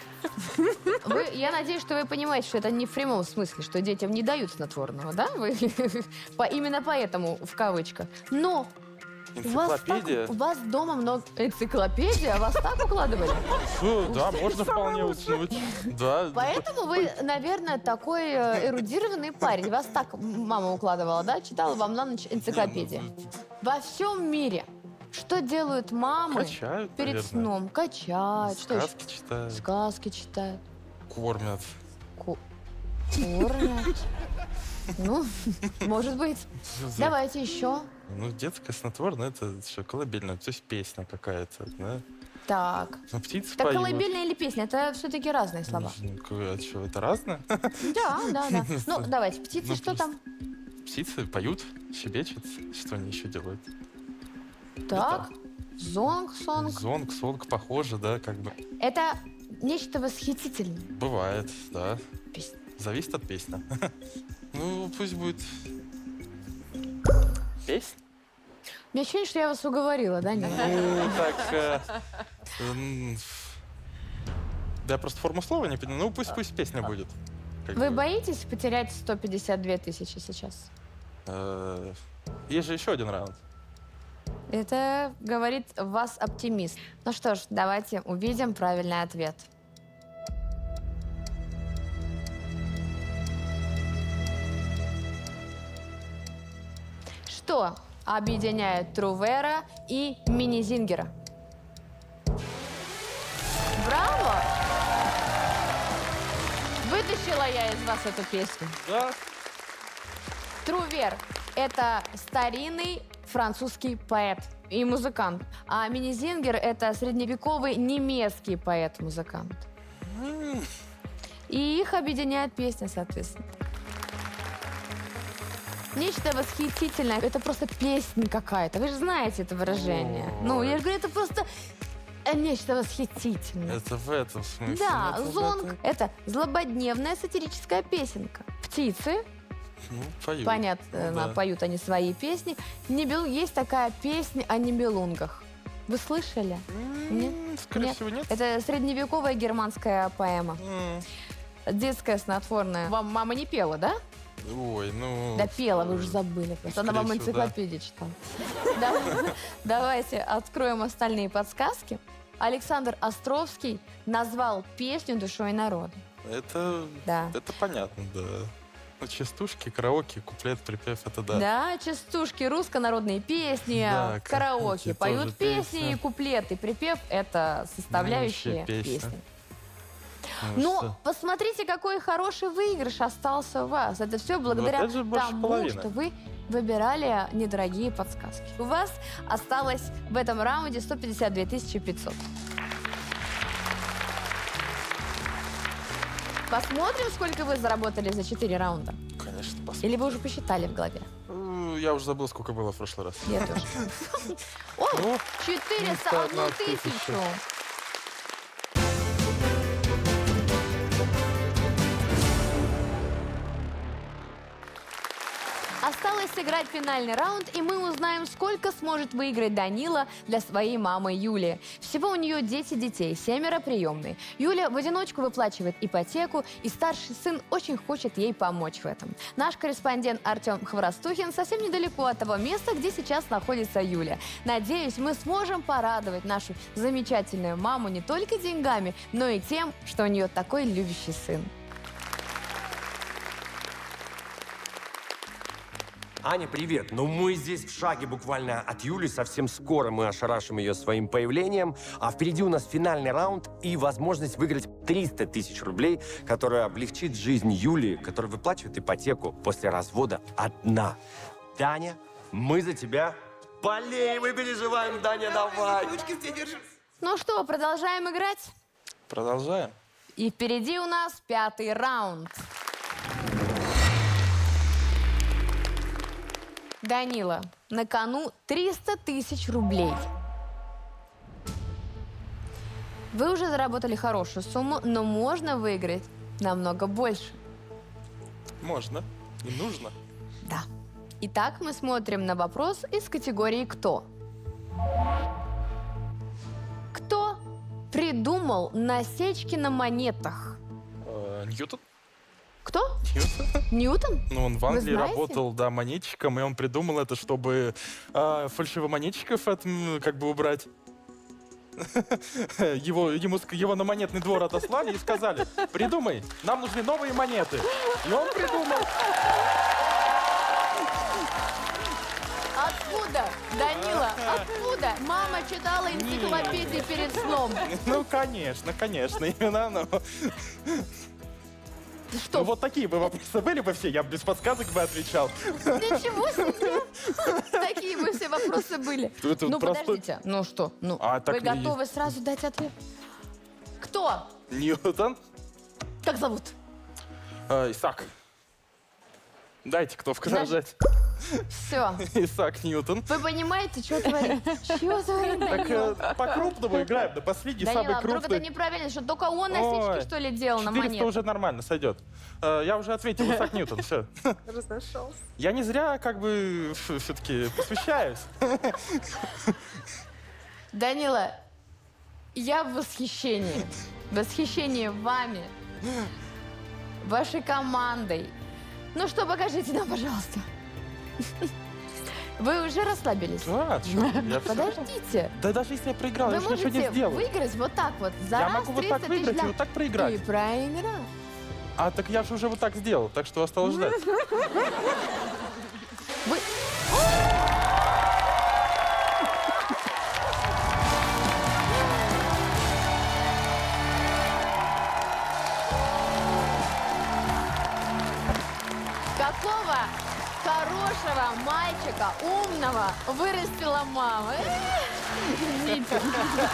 Speaker 1: Я надеюсь, что вы понимаете, что это не в прямом смысле, что детям не дают снотворного, да? Именно поэтому, в кавычках. Но
Speaker 3: Энциклопедия.
Speaker 1: у вас дома много... Энциклопедия? Вас так укладывали?
Speaker 3: Да, можно вполне уснуть. Да.
Speaker 1: Поэтому вы, наверное, такой эрудированный парень. Вас так мама укладывала, да? Читала вам на ночь энциклопедию. Во всем мире что делают мамы
Speaker 3: Качают,
Speaker 1: перед
Speaker 3: наверное.
Speaker 1: сном? Качают. Что еще?
Speaker 3: Сказки читают.
Speaker 1: Сказки читают.
Speaker 3: Кормят.
Speaker 1: Кормят. Ну, может быть. Давайте еще.
Speaker 3: Ну, детское снотворное, это что, колыбельное, то есть песня какая-то, да?
Speaker 1: Так.
Speaker 3: Ну, птицы
Speaker 1: Так
Speaker 3: поют.
Speaker 1: колыбельная или песня? Это все-таки разные слова.
Speaker 3: А что, это разное?
Speaker 1: Да. Ну, давайте, птицы,
Speaker 3: Ну,
Speaker 1: что там?
Speaker 3: Птицы поют, щебечут. Что они еще делают?
Speaker 1: Так. Зонг.
Speaker 3: Зонг, похоже, да, как бы.
Speaker 1: Это нечто восхитительное.
Speaker 3: Бывает, да.
Speaker 1: Песня.
Speaker 3: Зависит от песни. Ну, пусть будет... Песня?
Speaker 1: У меня ощущение, что я вас уговорила, да?
Speaker 3: Ну, так... Да, я просто форму слова не понимаю. Ну, пусть песня будет. Как
Speaker 1: Вы
Speaker 3: бы.
Speaker 1: боитесь потерять 152 тысячи сейчас?
Speaker 3: Есть же еще один раунд.
Speaker 1: Это говорит вас оптимист. Ну что ж, давайте увидим правильный ответ. Что объединяет Трувера и Мини-Зингера? Браво! Вытащила я из вас эту песню.
Speaker 3: Да.
Speaker 1: Трувер – это старинный французский поэт и музыкант. А Мини-Зингер – это средневековый немецкий поэт-музыкант. И их объединяет песня, соответственно. Нечто восхитительное. Это просто песня какая-то. Вы же знаете это выражение. Ну, я же говорю, это просто нечто восхитительное.
Speaker 3: Это в этом смысле.
Speaker 1: Да,
Speaker 3: Это в
Speaker 1: зонг
Speaker 3: этом.
Speaker 1: – это злободневная сатирическая песенка. Птицы,
Speaker 3: Ну, поют.
Speaker 1: понятно,
Speaker 3: Ну, да.
Speaker 1: поют они свои песни. Есть такая песня о нибелунгах. Вы слышали? Нет?
Speaker 3: Скорее всего, нет.
Speaker 1: Это средневековая германская поэма. детское снотворное вам мама не пела, да?
Speaker 3: Ой, ну...
Speaker 1: Да пела, вы уже забыли. Просто она вам
Speaker 3: Скорее всего, да.
Speaker 1: энциклопедию читала. Давайте откроем остальные подсказки. Александр Островский назвал песню «Душой народа».
Speaker 3: Это понятно, да. Ну, частушки, караоке, куплет, припев, это да.
Speaker 1: Да, частушки, русско-народные песни,
Speaker 3: Да,
Speaker 1: караоке.
Speaker 3: караоке
Speaker 1: Поют
Speaker 3: тоже
Speaker 1: песни,
Speaker 3: песня.
Speaker 1: и куплеты, припев — это составляющие
Speaker 3: Вообще песня.
Speaker 1: песни.
Speaker 3: Ну,
Speaker 1: Но
Speaker 3: что?
Speaker 1: посмотрите, какой хороший выигрыш остался у вас. Это все благодаря
Speaker 3: опять же больше
Speaker 1: тому,
Speaker 3: половины.
Speaker 1: что вы выбирали недорогие подсказки. У вас осталось в этом раунде 152 500. Посмотрим, сколько вы заработали за 4 раунда.
Speaker 3: Конечно, посмотрим.
Speaker 1: Или вы уже посчитали в голове?
Speaker 3: Я уже забыл, сколько было в прошлый раз.
Speaker 1: Я тоже. О,
Speaker 3: Ну,
Speaker 1: 401 тысячу. Осталось сыграть финальный раунд, и мы узнаем, сколько сможет выиграть Данила для своей мамы Юли. Всего у нее 10 детей, 7 приемные. Юля в одиночку выплачивает ипотеку, и старший сын очень хочет ей помочь в этом. Наш корреспондент Артем Хворостухин совсем недалеко от того места, где сейчас находится Юля. Надеюсь, мы сможем порадовать нашу замечательную маму не только деньгами, но и тем, что у нее такой любящий сын.
Speaker 9: Аня, привет. Ну, мы здесь в шаге буквально от Юли. Совсем скоро мы ошарашим ее своим появлением. А впереди у нас финальный раунд и возможность выиграть 300 тысяч рублей, которая облегчит жизнь Юли, которая выплачивает ипотеку после развода одна. Таня, мы за тебя болеем и переживаем. Даня, давай.
Speaker 11: Ручки все держи.
Speaker 1: Ну что, продолжаем играть?
Speaker 3: Продолжаем.
Speaker 1: И впереди у нас 5-й раунд. Данила, на кону 300 тысяч рублей. Вы уже заработали хорошую сумму, но можно выиграть намного больше.
Speaker 3: Можно. И нужно.
Speaker 1: Да. Итак, мы смотрим на вопрос из категории «Кто?». Кто придумал насечки на монетах?
Speaker 3: Ньютон?
Speaker 1: Кто?
Speaker 3: Ньютон?
Speaker 1: Ньютон?
Speaker 3: Ну, он в
Speaker 1: Вы
Speaker 3: Англии
Speaker 1: знаете?
Speaker 3: работал, да, монетчиком, и он придумал это, чтобы фальшивомонетчиков как бы убрать. Его на монетный двор отослали и сказали: придумай, нам нужны новые монеты. И он придумал.
Speaker 1: Откуда, Данила, откуда? Мама читала энциклопедию перед сном.
Speaker 3: Ну, конечно, именно оно.
Speaker 1: Что?
Speaker 3: Ну, вот такие бы вопросы были бы все, я бы без подсказок бы отвечал.
Speaker 1: Ничего себе! Такие бы все вопросы были.
Speaker 3: Это
Speaker 1: Ну,
Speaker 3: простой-
Speaker 1: подождите. Ну что? Ну,
Speaker 3: А, так
Speaker 1: вы
Speaker 3: и-
Speaker 1: готовы сразу дать ответ? Кто?
Speaker 3: Ньютон.
Speaker 1: Как зовут?
Speaker 3: Исаак. Дайте кнопку нажать.
Speaker 1: Все.
Speaker 3: Исаак Ньютон.
Speaker 1: Вы понимаете, что творит? Что творит
Speaker 3: Так
Speaker 1: Данила?
Speaker 3: по-крупному играем, да последний,
Speaker 1: Данила,
Speaker 3: самый
Speaker 1: а вдруг
Speaker 3: крупный.
Speaker 1: это неправильно, что только он насечки,
Speaker 3: Ой,
Speaker 1: что ли, делал на
Speaker 3: 400
Speaker 1: монетах?
Speaker 3: уже нормально, сойдет. Я уже ответил, Исаак Ньютон, все.
Speaker 11: Разошелся.
Speaker 3: Я не зря как бы все-таки посвящаюсь.
Speaker 1: Данила, я в восхищении. Восхищение вами, вашей командой. Ну что, покажите нам, пожалуйста. Вы уже расслабились?
Speaker 3: А, чё, я всё-
Speaker 1: Подождите.
Speaker 3: Да даже если я проиграл,
Speaker 1: Вы
Speaker 3: я же ничего не
Speaker 1: можете
Speaker 3: сделал.
Speaker 1: выиграть вот так вот. За
Speaker 3: Я
Speaker 1: раз
Speaker 3: могу вот
Speaker 1: 300
Speaker 3: так
Speaker 1: тысяч
Speaker 3: выиграть и
Speaker 1: для-
Speaker 3: вот так проиграть.
Speaker 1: И проиграл.
Speaker 3: А так я же уже вот так сделал, так что осталось ждать.
Speaker 1: Вы... Какого хорошего мальчика, умного, вырастила мама. Извините.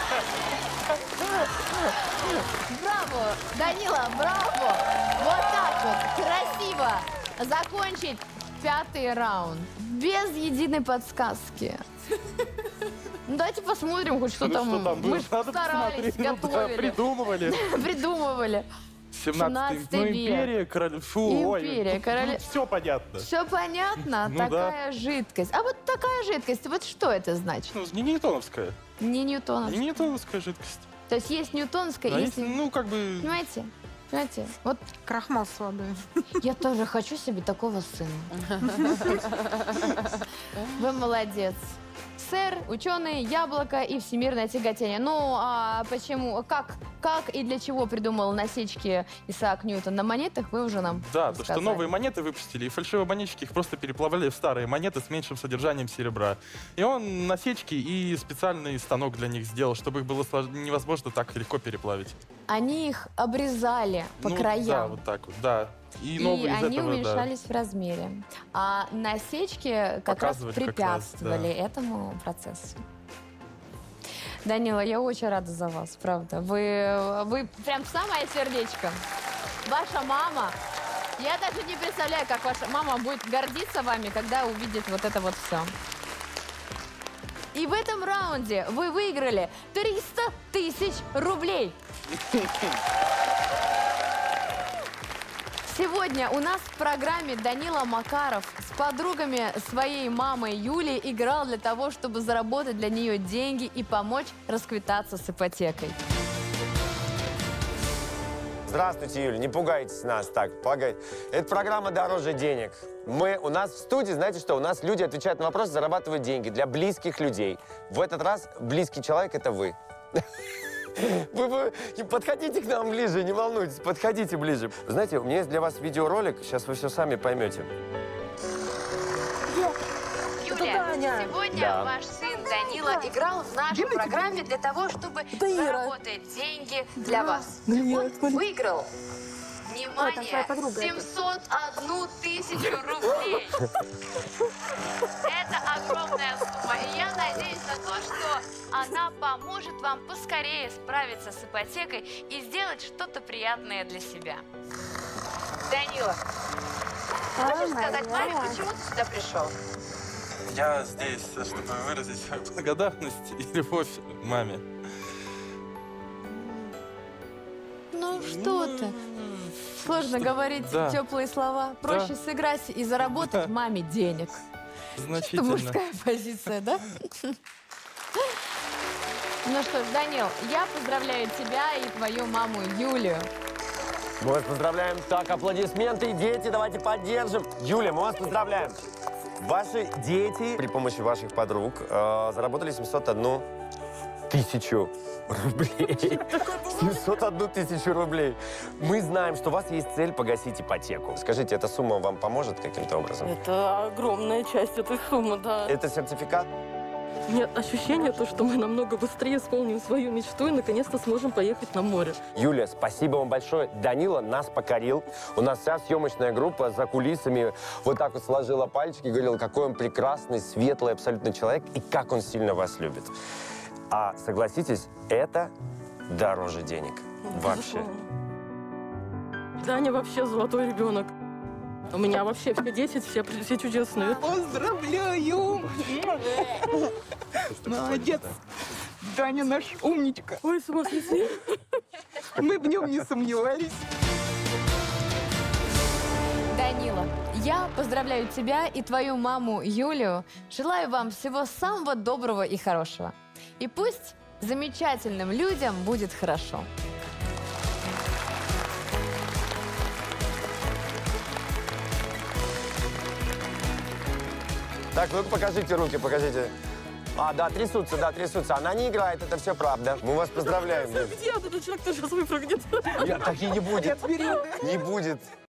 Speaker 1: Браво, Данила, браво. Вот так вот, красиво закончить 5-й раунд. Без единой подсказки. Ну, давайте посмотрим, хоть что
Speaker 3: Ну,
Speaker 1: там.
Speaker 3: что там было?
Speaker 1: Мы ж
Speaker 3: Надо
Speaker 1: старались,
Speaker 3: посмотреть. Ну да,
Speaker 1: готовили.
Speaker 3: придумывали.
Speaker 1: Придумывали.
Speaker 3: 17-й,
Speaker 1: 17
Speaker 3: ну,
Speaker 1: век.
Speaker 3: империя, король... Фу,
Speaker 1: Империя, короле-
Speaker 3: Все понятно.
Speaker 1: Все понятно?
Speaker 3: Ну
Speaker 1: Такая жидкость. А вот такая жидкость, вот что это значит?
Speaker 3: Ну, не ньютоновская.
Speaker 1: Не ньютоновская.
Speaker 3: Не ньютоновская жидкость.
Speaker 1: То есть есть ньютонская,
Speaker 3: А
Speaker 1: есть...
Speaker 3: есть, ну, как бы...
Speaker 1: Понимаете? Знаете, вот
Speaker 10: Крахмал с водой.
Speaker 1: я тоже хочу себе такого сына. Вы молодец. Сэр, ученый, яблоко и всемирное тяготение. Ну, а почему, как и для чего придумал насечки Исаак Ньютон на монетах, вы уже нам
Speaker 3: Да, то, что
Speaker 1: сказали.
Speaker 3: новые монеты выпустили, и фальшивые монетчики их просто переплавляли в старые монеты с меньшим содержанием серебра. И он насечки и специальный станок для них сделал, чтобы их было невозможно так легко переплавить.
Speaker 1: Они их обрезали по краям.
Speaker 3: Да, вот так вот, да. И новые из
Speaker 1: они
Speaker 3: этого,
Speaker 1: уменьшались в размере. А насечки как раз
Speaker 3: Показывали
Speaker 1: препятствовали
Speaker 3: как раз,
Speaker 1: этому процессу. Данила, я очень рада за вас, правда. Вы прям самое сердечко. Ваша мама, я даже не представляю, как ваша мама будет гордиться вами, когда увидит вот это вот все. И в этом раунде вы выиграли 300 тысяч рублей. Сегодня у нас в программе Данила Макаров с подругами своей мамы Юли играл для того, чтобы заработать для нее деньги и помочь расквитаться с ипотекой.
Speaker 9: Здравствуйте, Юля, не пугайтесь нас так. Это программа «Дороже денег». У нас в студии, знаете что, у нас люди отвечают на вопросы, зарабатывают деньги для близких людей. В этот раз близкий человек – это вы. Вы подходите к нам ближе, не волнуйтесь, подходите ближе. Знаете, у меня есть для вас видеоролик, сейчас вы все сами поймете.
Speaker 1: Юля, сегодня ваш сын Данила играл в нашей программе для того, чтобы заработать деньги для вас. Он выиграл, внимание, 701 тысячу рублей. Это огромная сумма, и я надеюсь на то, что она поможет вам поскорее справиться с ипотекой и сделать что-то приятное для себя. Данила, хочешь сказать маме, почему ты сюда пришел?
Speaker 3: Я здесь, чтобы выразить свою благодарность и любовь маме.
Speaker 1: Ну что ты? Сложно говорить теплые слова. Проще сыграть и заработать маме денег. Это
Speaker 3: Значительно.
Speaker 1: мужская позиция, да? Ну что ж, Данил, я поздравляю тебя и твою маму Юлию.
Speaker 9: Мы вас поздравляем. Так, аплодисменты, дети, давайте поддержим. Юля, мы вас поздравляем. Ваши дети при помощи ваших подруг заработали 701 тысячу рублей. 701 тысячу рублей. Мы знаем, что у вас есть цель погасить ипотеку. Скажите, эта сумма вам поможет каким-то образом?
Speaker 11: Это огромная часть этой суммы, да.
Speaker 9: Это сертификат?
Speaker 11: Нет ощущения, что мы намного быстрее исполним свою мечту и наконец-то сможем поехать на море.
Speaker 9: Юля, спасибо вам большое. Данила нас покорил. У нас вся съемочная группа за кулисами вот так вот сложила пальчики и говорила, какой он прекрасный, светлый абсолютно человек и как он сильно вас любит. А согласитесь, это дороже денег. Вообще.
Speaker 11: Даня вообще золотой ребенок. У меня вообще все 10, все чудесные.
Speaker 12: Поздравляю! Молодец! Даня наш умничка.
Speaker 11: Ой, смотрите.
Speaker 12: Мы в нем не сомневались.
Speaker 1: Данила, я поздравляю тебя и твою маму Юлию. Желаю вам всего самого доброго и хорошего. И пусть замечательным людям будет хорошо.
Speaker 9: Так, ну покажите руки, покажите. Да, трясутся. Она не играет, это все правда. Мы вас поздравляем.
Speaker 11: Где этот человек, кто сейчас выпрыгнет?
Speaker 9: Нет, так и не будет. Не будет.